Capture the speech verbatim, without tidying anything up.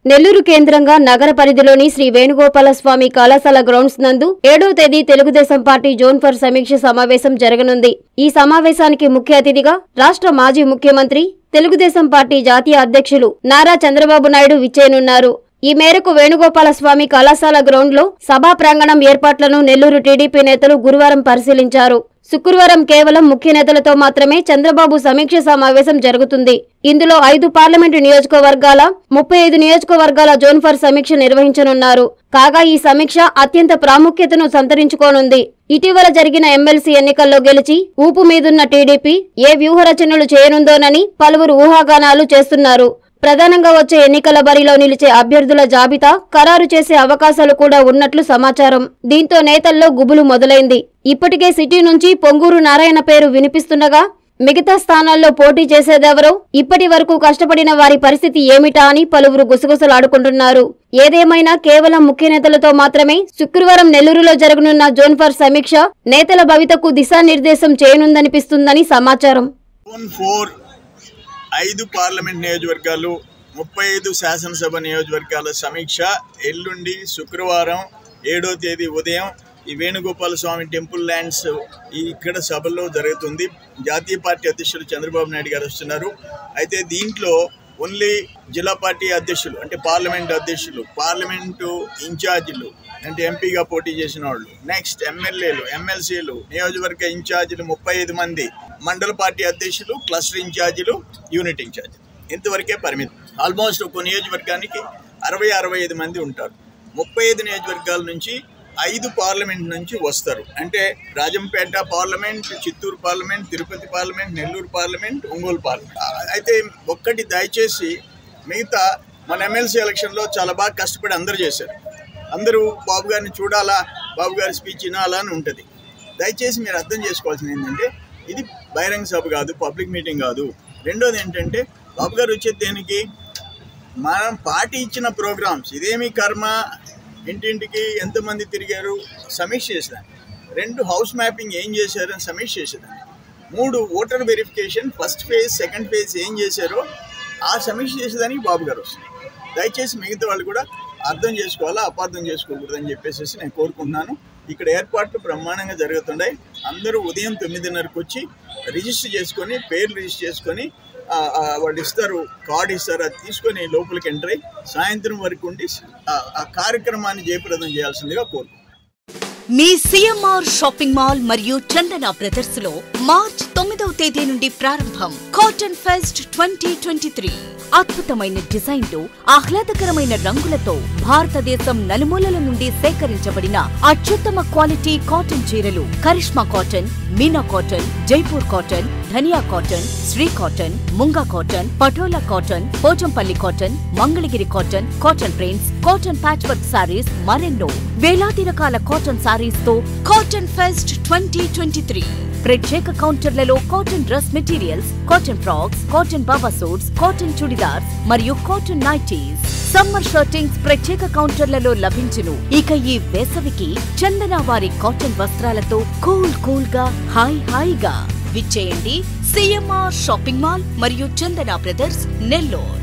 నెల్లూరు కేంద్రంగా నగర పరిధిలోని శ్రీ వేణుగోపాలస్వామి కళాశాల గ్రౌండ్స్ నందు ఏడవ తేదీ తెలుగుదేశం పార్టీ జోన్ ఫర్ సమీక్ష సమావేశం జరగనుంది. ఈ సమావేశానికి ముఖ్య అతిథిగా రాష్ట్ర మాజీ ముఖ్యమంత్రి, తెలుగుదేశం పార్టీ జాతీయ అధ్యక్షులు నారా చంద్రబాబు నాయుడు విచ్చేయనున్నారు. ఈ మేరకు వేణుగోపాలస్వామి కళాశాల గ్రౌండ్ లో సభా ప్రాంగణం ఏర్పాట్లను నెల్లూరు టీడీపీ నేతలు గురువారం పరిశీలించారు. శుక్రవారం కేవలం ముఖ్య నేతలతో మాత్రమే చంద్రబాబు సమీక్ష సమావేశం జరుగుతుంది. ఇందులో ఐదు పార్లమెంటు నియోజకవర్గాల ముప్పై ఐదు నియోజకవర్గాల జోన్ ఫర్ సమీక్ష నిర్వహించనున్నారు. కాగా ఈ సమీక్ష అత్యంత ప్రాముఖ్యతను సంతరించుకోనుంది. ఇటీవల జరిగిన ఎమ్మెల్సీ ఎన్నికల్లో గెలిచి ఊపు మీదున్న టీడీపీ ఏ వ్యూహరచనలు చేయనుందోనని పలువురు ఊహాగానాలు చేస్తున్నారు. ప్రధానంగా వచ్చే ఎన్నికల బరిలో నిలిచే అభ్యర్థుల జాబితా ఖరారు చేసే అవకాశాలు కూడా ఉన్నట్లు సమాచారం. దీంతో నేతల్లో గుబులు మొదలైంది. ఇప్పటికే సిటీ నుంచి పొంగూరు నారాయణ పేరు వినిపిస్తుండగా మిగతా స్థానాల్లో పోటీ చేసేదెవరో, ఇప్పటి వరకు కష్టపడిన వారి పరిస్థితి ఏమిటా అని పలువురు గుసగుసలాడుకుంటున్నారు. ఏదేమైనా కేవలం ముఖ్య నేతలతో మాత్రమే శుక్రవారం నెల్లూరులో జరగనున్న జోన్ ఫర్ సమీక్ష నేతల భవితకు దిశానిర్దేశం చేయనుందనిపిస్తుందని సమాచారం. ఐదు పార్లమెంట్ నియోజకవర్గాలు, ముప్పై ఐదు శాసనసభ నియోజకవర్గాల సమీక్ష ఎల్లుండి శుక్రవారం ఏడో తేదీ ఉదయం ఈ వేణుగోపాల స్వామి టెంపుల్ ల్యాండ్స్ ఇక్కడ సభలో జరుగుతుంది. జాతీయ పార్టీ అధ్యక్షులు చంద్రబాబు నాయుడు గారు వస్తున్నారు. అయితే దీంట్లో ఓన్లీ జిల్లా పార్టీ అధ్యక్షులు అంటే పార్లమెంట్ అధ్యక్షులు, పార్లమెంటు ఇన్ఛార్జీలు అంటే ఎంపీగా పోటీ చేసిన వాళ్ళు, నెక్స్ట్ ఎమ్మెల్యేలు, ఎమ్మెల్సీలు, నియోజకవర్గ ఇన్ఛార్జీలు ముప్పై ఐదు మంది, మండల పార్టీ అధ్యక్షులు, క్లస్టర్ ఇన్ఛార్జీలు, యూనిట్ ఇన్ఛార్జీలు, ఇంతవరకే పరిమితం. ఆల్మోస్ట్ ఒక నియోజకవర్గానికి అరవై అరవై ఐదు మంది ఉంటారు. ముప్పై ఐదు నియోజకవర్గాల నుంచి ఐదు పార్లమెంట్ నుంచి వస్తారు. అంటే Rajampet parliament, Chittoor parliament, Tirupati parliament, Nellore parliament, Ongole parliament. అయితే ఒక్కటి దయచేసి, మిగతా మన ఎమ్మెల్సీ ఎలక్షన్లో చాలా బాగా కష్టపడి అందరూ చేశారు. అందరూ బాబు గారిని చూడాలా, బాబు గారి స్పీచ్ వినాలా అని ఉంటుంది. దయచేసి మీరు అర్థం చేసుకోవాల్సింది ఏంటంటే, ఇది బహిరంగ సభ కాదు, పబ్లిక్ మీటింగ్ కాదు. రెండోది ఏంటంటే, బాబు గారు వచ్చే దేనికి, మనం పార్టీ ఇచ్చిన ప్రోగ్రామ్స్, ఇదేమి కర్మ, ఇంటింటికి ఎంతమంది తిరిగారు సమీక్ష చేసేదాన్ని, రెండు హౌస్ మ్యాపింగ్ ఏం చేశారని సమీక్ష చేసేదాన్ని, మూడు voter verification first phase second phase ఏం చేశారో ఆ సమీక్ష చేసేదానికి బాబు గారు వస్తుంది. దయచేసి మిగతా వాళ్ళు కూడా అర్థం చేసుకోవాలా, అపార్థం చేసుకోకూడదు అని చెప్పేసి నేను కోరుకుంటున్నాను. ఇక్కడ ఏర్పాట్లు బ్రహ్మాండంగా జరుగుతున్నాయి. అందరూ ఉదయం తొమ్మిదిన్నరకు వచ్చి రిజిస్టర్ చేసుకొని, పేర్లు రిజిస్టర్ చేసుకొని, వాళ్ళు ఇస్తారు, కార్డు ఇస్తారు, అది తీసుకొని లోపలికి ఎంటర్ అయ్యి సాయంత్రం వరకు ఉండి ఆ కార్యక్రమాన్ని జయప్రదం చేయాల్సిందిగా కోరుకుంటున్నాను. మీ సిఎంఆర్ షాపింగ్ మాల్ మరియు చందన బ్రదర్స్ లో మార్చ్ తొమ్మిదవ తేదీ నుండి ప్రారంభం cotton fest twenty twenty three. అద్భుతమైన డిజైన్లు, ఆహ్లాదకరమైన రంగులతో భారతదేశం నలుమూలల నుండి సేకరించబడిన అత్యుత్తమ క్వాలిటీ కాటన్ చీరలు, Karishma cotton, Meena cotton, Jaipur cotton, Dhaniya cotton, Sri cotton, Munga cotton, Patola cotton, Pochampally cotton, Mangalagiri cotton, cotton prints, cotton patch work saris, మరెన్నో వేలాది రకాల కాటన్ సారీస్ తో cotton fest twenty twenty three. ప్రత్యేక కౌంటర్లలో cotton dress materials, cotton frocks, cotton baba suits, cotton chudidars మరియు కాటన్ నైటీస్. సమ్మర్ షర్టింగ్స్ ప్రత్యేక కౌంటర్లలో లభించును. ఇక ఈ వేసవికి చందన వారి కాటన్ వస్త్రాలతో కూల్ కూల్ గా, హాయ్ హాయిగా విచ్చేయండి సిఎంఆర్ షాపింగ్ మాల్ మరియు చందన బ్రదర్స్, నెల్లూరు.